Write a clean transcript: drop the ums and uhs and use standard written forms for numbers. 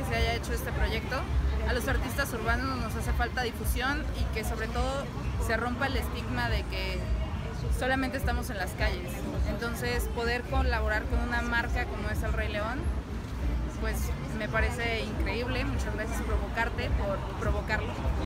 se haya hecho este proyecto. A los artistas urbanos nos hace falta difusión y que sobre todo se rompa el estigma de que solamente estamos en las calles. Entonces poder colaborar con una marca como es El Rey León, pues me parece increíble. Muchas gracias Provocarte por provocarlo.